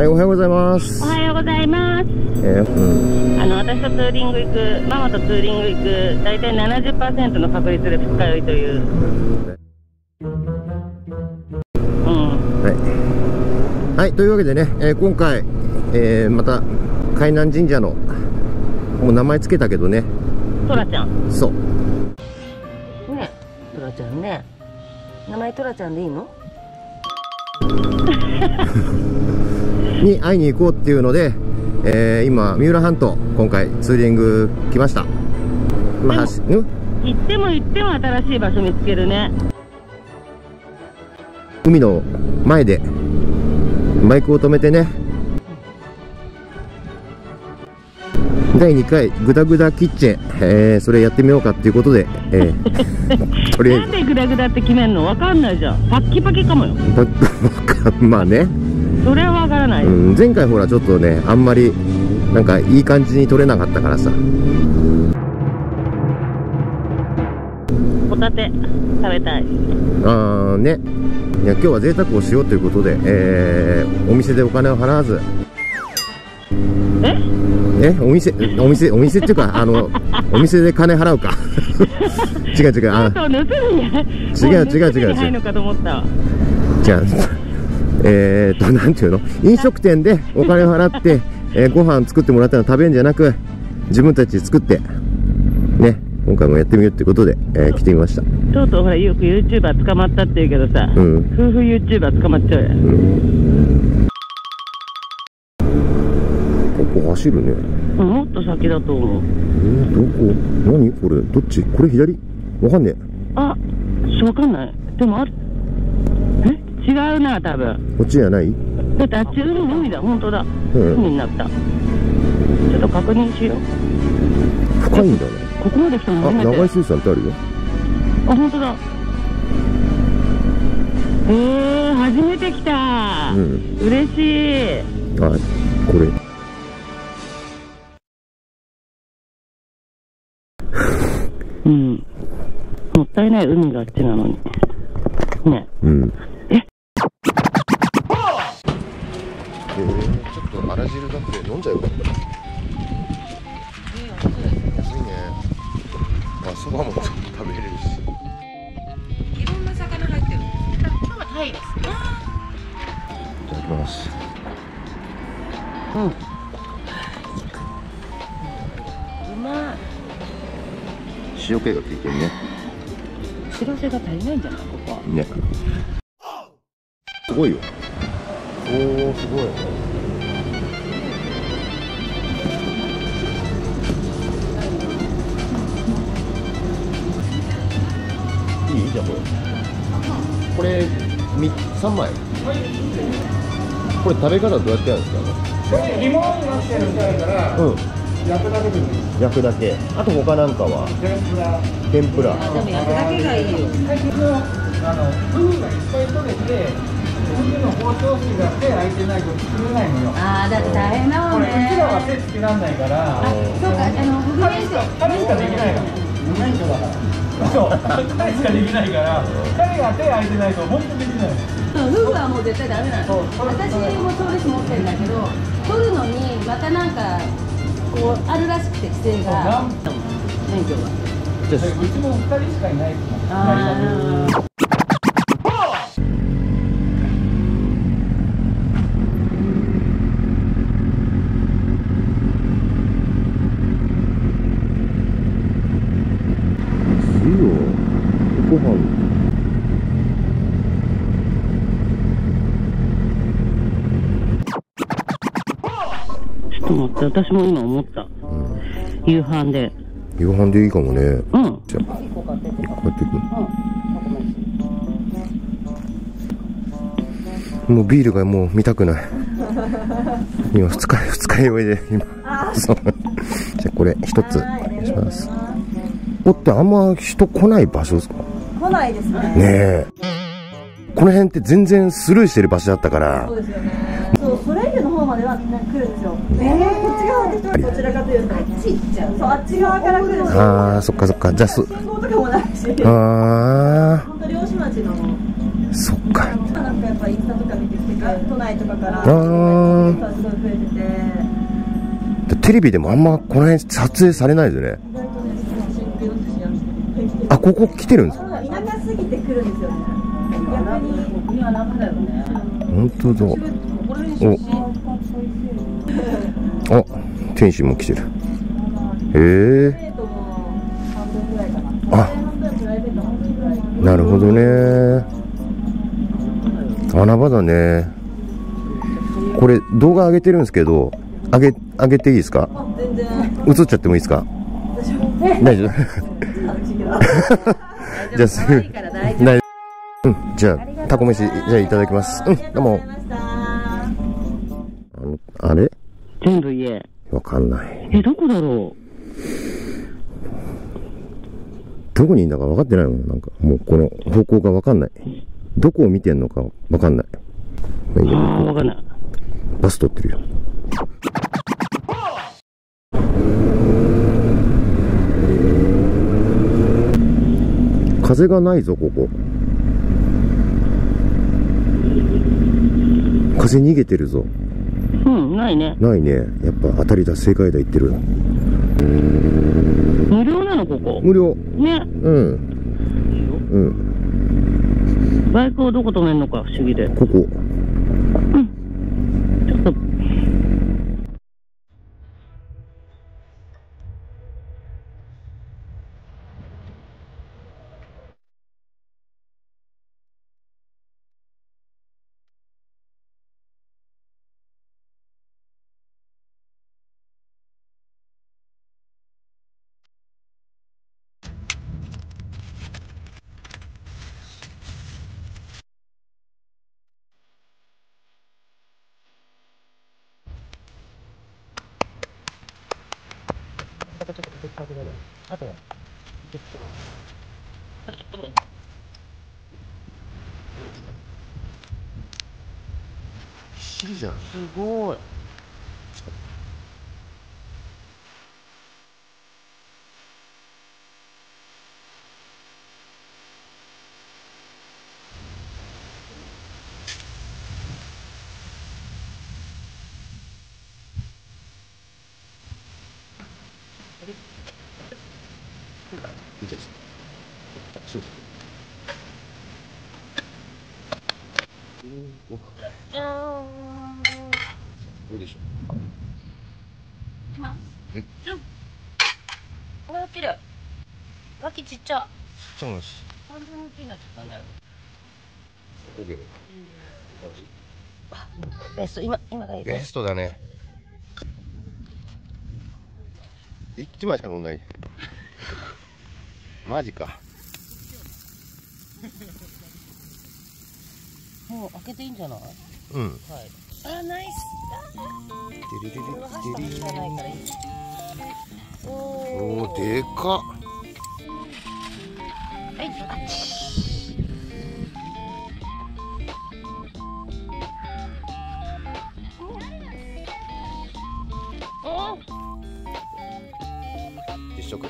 はい、おはようございます。 おはようございます。私とツーリング行く、ママとツーリング行く、大体 70% の確率で二日酔いという。 はい、はい、というわけでね、今回、また海南神社のもう名前つけたけどね、 トラちゃん。 そうね、トラちゃんね。名前トラちゃんでいいの？ に会いに行こうっていうので、今三浦半島今回ツーリング来ました。まあ、 行っても行っても新しい場所見つけるね。 海の前でバイクを止めてね、第2回グダグダキッチン、それやってみようかっていうことで、とりあえずなんでグダグダって決めんの？わかんないじゃん。パッキパキかもよ。 まあね、 それはわからない。 前回ほらちょっとね、あんまりなんかいい感じに撮れなかったからさ。 ホタテ食べたい。 ね、いや今日は贅沢をしようということで、お店でお金を払わず、お店っていうか、お店で金払うか。違う、違う、 ないのかと思ったわ。 じゃあ、なんていうの、飲食店でお金を払って、ご飯作ってもらったの食べるんじゃなく、自分たちで作ってね、今回もやってみようってことで、来てみました。 とうとうほら、よく YouTuber 捕まったって言うけどさ、夫婦 YouTuber 捕まっちゃうよ。 ここ走るね。 もっと先だと思う。 どこ？何これ？どっち？これ左？わかんねえ。 あ、わかんない。でも違うな、多分。 こっちじゃない？ だってあっち海だ、本当だ。海になった。ちょっと確認しよう。 深いんだね。 ここまで来たの初めて。 長井水産ってあるよ。 あ、本当だ。初めて来た。嬉しい。 あ、これ。 もったいない、海があっちなのに。ね。 ちょっとあら汁だって飲んじゃうよ。安いね。あ、そばも食べれるし。 いろんな魚入ってる。今日はタイです。 いただきます。 うまい。 塩気が効いてるね。 白瀬が足りないんじゃない、ここは。 ね。すごいよ。おー、すごい。いい？じゃあこれ3枚。これ食べ方どうやってやるんですか？ リモートになってるみたいから、焼くだけでいい。 焼くだけ。あと他なんかは天ぷら。 でも焼くだけがいいよ。 最近のフグがいっぱい取れて、フグの包丁水が手空いてないと作れないのよ。 ああ、だって大変だもんね。 これうちらは手つけらんないから。 そうか、フグ免許。 彼しかできないの。免許だから。そう、彼しかできないから、彼が手空いてないと本当にできないの。 フグはもう絶対ダメなの。私も調理師持ってるんだけど、取るのにまたなんかこうあるらしくて規制が。免許が。 うちも2人しかいないから。 ご飯。 ちょっと待って、私も今思った。夕飯で。 夕飯でいいかもね。じゃあ、 こうやっていく。 もうビールがもう見たくない。今二日酔いで今。そう。じゃあこれ一つお願いします。ここってあんま人来ない場所ですか？ 来ないですね。 ねえ。この辺って全然スルーしてる場所だったから。 そうですよね。そう、ソレイユの方まではみんな来るんですよ。こっち側の人はどちらかというと、あっち行っちゃう。そう、あっち側から来るし。 ああ、そっかそっか。じゃあ信号とかもないし。本当漁師町の。 そっか。 なんかやっぱインスタとか見てきて、都内とかから。 い増えてて、 テレビでもあんまこの辺撮影されないですよね。 意外とね、写真ってよしやんで。 あ、ここ来てるんですか。 田舎すぎて来るんですよね。逆に。 国は楽だよね。 本当だ。 これに出身。 あ、天使も来てる。へえ。 プライベートも半分ぐらいかな。 あ、 半分プライベート半分ぐらい。 なるほどね。穴場だね。これ動画上げてるんですけど、上げていいですか？ あ、全然。 映っちゃってもいいですか？大丈夫。じゃあすぐ。大丈夫。うん、じゃあタコ飯じゃあいただきます。うん、どうも。あれ？ 全部家。 わかんない。 どこだろどこにいんだか分かってないもん。なんかもうこの方向が分かんない。どこを見てんのか分かんない。 う。ああ、わかんない。 バス撮ってるよ。風がないぞここ。風逃げてるぞ。 うん、ないね。 ないね。やっぱ当たりだ、正解だ言ってる。 無料なのここ。 無料。 ね。 うん。うん。 バイクをどこ止めんのか不思議で。 ここ。 ちょっと。 しいじゃん。 すごい。 いいです。そう。どうでしょこれ綺麗。脇ちっちゃ。 そうなんです。 半分の木になっちゃったね。ベスト、今がいい。 ベストだね。一枚しか飲んない。マジか。 もう開けていいんじゃない？ うん。 はい。あ、ナイス。 デリリリこれは箸とか知らないからいい。 おー、でかっ。 はい、あっち。 実食。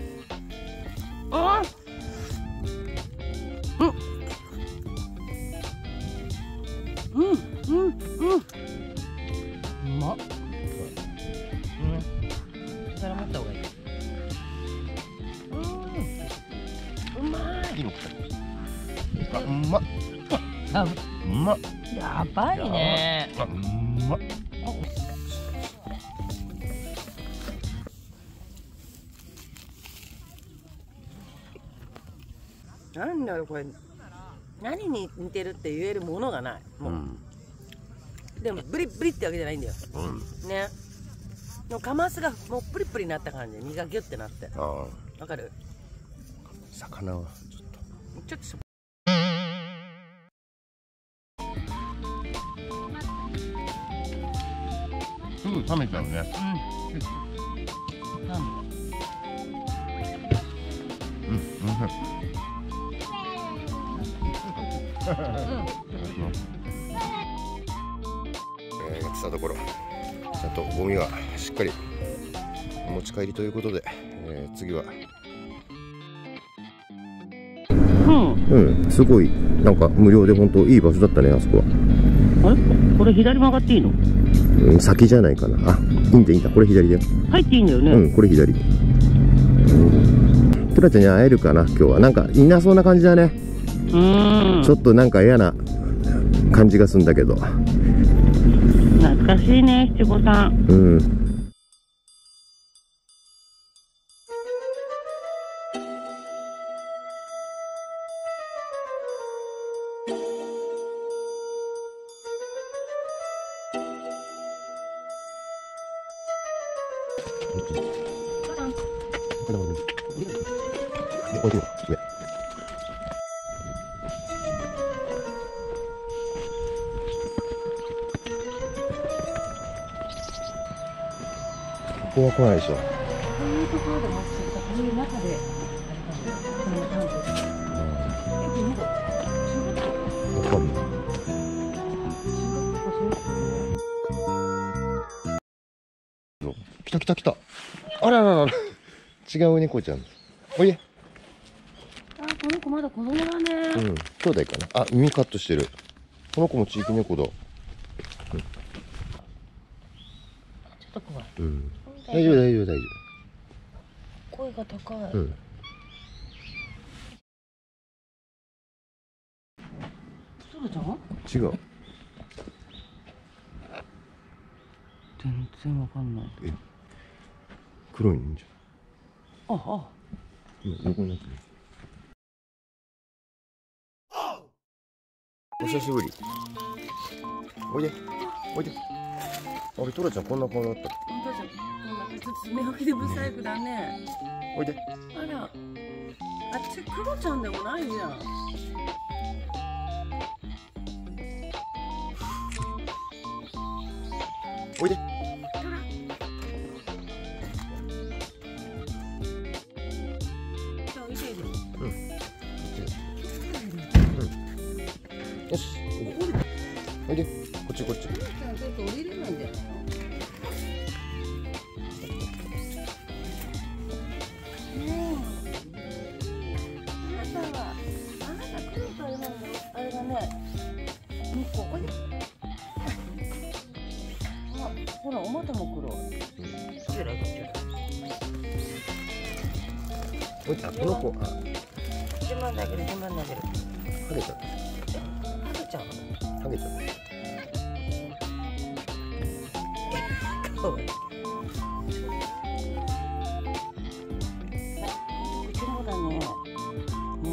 うまっ。から持った方がいい。うまい。 いいのか。あ、うまっ。 あ、 うまっ。 やばいね。 あ、うまっ。 なんだろうこれ。何に似てるって言えるものがない。もう。でもブリブリってわけじゃないんだよ。ね。でもカマスがもうプリプリになった感じで身がギュッてなって。わかる？ 魚はちょっとすぐ冷めちゃうね。 なんやってたところちゃんとゴミがしっかり持ち帰りということで、次はすごいなんか無料で本当いい場所だったね、あそこは。 あれこれ左曲がっていいの？ うん、先じゃないかな。あ、いいんだいいんだ。これ左だよ。 入っていいんだよね。 うん、これ左。トラちゃんに会えるかな今日は。なんかいなそうな感じだね。ちょっとなんか嫌な感じがするんだけど。 懐かしいね、七五三。 うん。ここは来ないでしょ。 こういうところでもこういう中でこんな感じ。 わかんない。来た来た来た。あらららら。違う猫ちゃん。おいで。 あ、この子まだ子供だね。 うん、兄弟かな。あ、耳カットしてる。この子も地域猫だ。 ちょっと怖い。 うん。大丈夫大丈夫大丈声が高い。 夫。うん。 ソラちゃん？ 違う。 全然わかんない。 え、黒いんじあ、 ゃん。今横になってる。お久しぶり。おいで。おいで。あれ、トラちゃんこんな顔だった。 本当じゃん。ちょっと爪吹きでブサイクだね。 おいで。 あら、あっちクロちゃんでもないじゃん。 おいで。うん。よし。おいで。こっちこっち。 ちょっと降りれないんだよ。あれだね。ここに。あ、ほら、お股も黒。 おいで。あ、この子、あ、 自慢だけど、自慢だけど。 ハゲちゃっハゲちゃん。 た。ハゲちゃった。 かわいい。うちの子だね。ね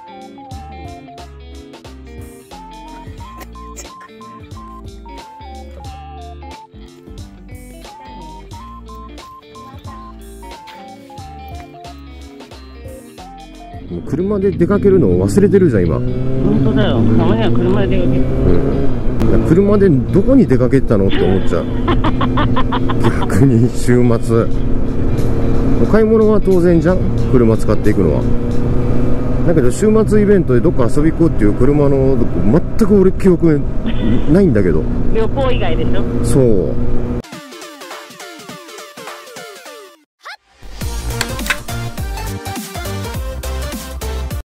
もう車で出かけるのを忘れてるじゃん今。 本当だよ。たまには車で出かける。 うん。車でどこに出かけてたのって思っちゃう。逆に週末。買い物は当然じゃん。車使っていくのは。だけど週末イベントでどっか遊び行こうっていう車の全く俺記憶ないんだけど。 旅行以外でしょ。 そう。